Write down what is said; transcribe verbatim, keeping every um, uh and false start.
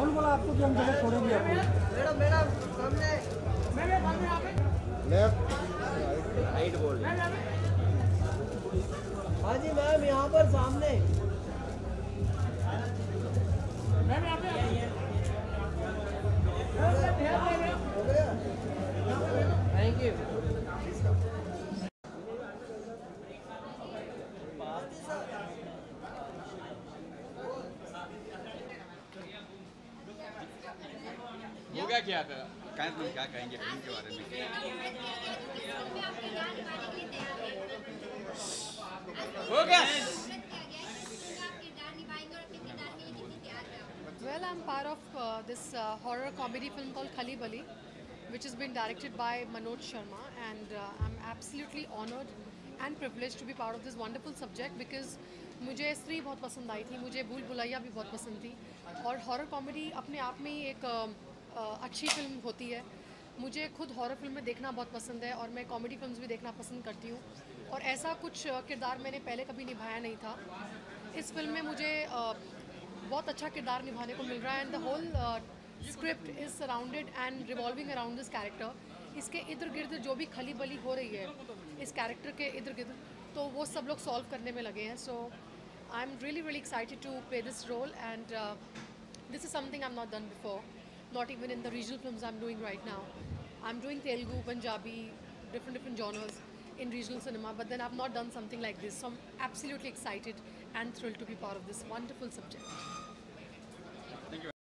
कौन बोला आपको कि हम जगह छोड़ेंगे? मैडम मैडम सामने लेफ्ट राइट बोल रहे हैं। हाँ जी मैम, यहाँ पर सामने मैम, यहाँ पे थैंक यू। हो गया क्या था? क्या कहेंगे फिल्म के बारे में? हो गया। Well, I'm part of uh, this uh, horror comedy film called Khali Bali, which has been directed by Manoj Sharma, and uh, I'm absolutely honored and privileged to be part of this wonderful subject because मुझे स्त्री बहुत पसंद आई थी, मुझे भूल भुलैया भी बहुत पसंद थी, और हॉरर कॉमेडी अपने आप में ही एक uh, uh, अच्छी फिल्म होती है। मुझे खुद हॉरर फिल्में देखना बहुत पसंद है और मैं कॉमेडी फिल्म्स भी देखना पसंद करती हूँ, और ऐसा कुछ uh, किरदार मैंने पहले कभी निभाया नहीं था। इस फिल्म में मुझे uh, बहुत अच्छा किरदार निभाने को मिल रहा है, and the whole script is surrounded and revolving around this character. इसके इर्द गिर्द जो भी खली बली हो रही है इस कैरेक्टर के इर्द गिर्द, तो वो सब लोग सॉल्व करने में लगे हैं। So I am really really excited to play this role, and this is something I am not done before, not even in the regional films I am doing right now. I am doing Telugu, Punjabi, different different genres in regional cinema, but then I've not done something like this, so I'm absolutely excited and thrilled to be part of this wonderful subject.